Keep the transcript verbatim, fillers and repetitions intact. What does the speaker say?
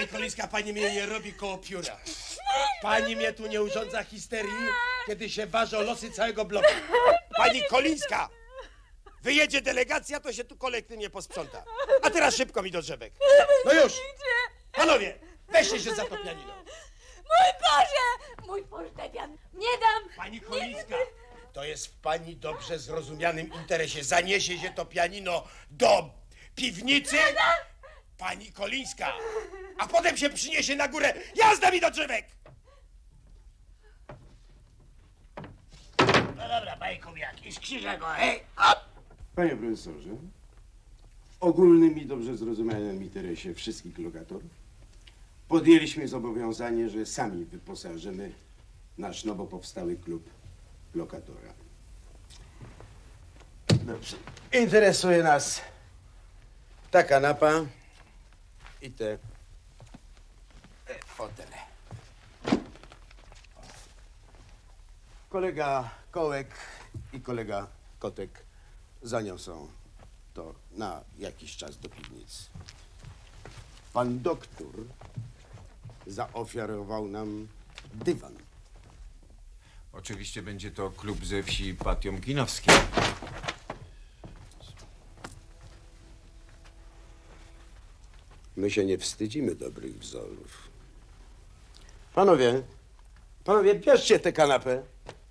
Pani Kolińska, pani mnie nie robi koło pióra. Pani mnie tu nie urządza histerii, kiedy się waży o losy całego bloku. Pani Kolińska! Wyjedzie delegacja, to się tu kolektywnie posprząta. A teraz szybko mi do drzewek. No już! Panowie, weźcie się za to pianino. Mój Boże! Mój fortepian! Nie dam! Pani Kolińska, to jest w pani dobrze zrozumianym interesie. Zaniesie się to pianino do piwnicy, pani Kolińska, a potem się przyniesie na górę. Jazda mi do drzewek! No dobra, bajkowiak, i skrzyża go, hej, hop! Panie profesorze, w ogólnym i dobrze zrozumianym interesie wszystkich lokatorów podjęliśmy zobowiązanie, że sami wyposażymy nasz nowo powstały klub lokatora. Dobrze. Interesuje nas ta kanapa i te fotele. Kolega Kołek i kolega Kotek zaniosą to na jakiś czas do piwnicy. Pan doktor zaoferował nam dywan. Oczywiście będzie to klub ze wsi Patiomkinowskiej. My się nie wstydzimy dobrych wzorów. Panowie, panowie, bierzcie tę kanapę.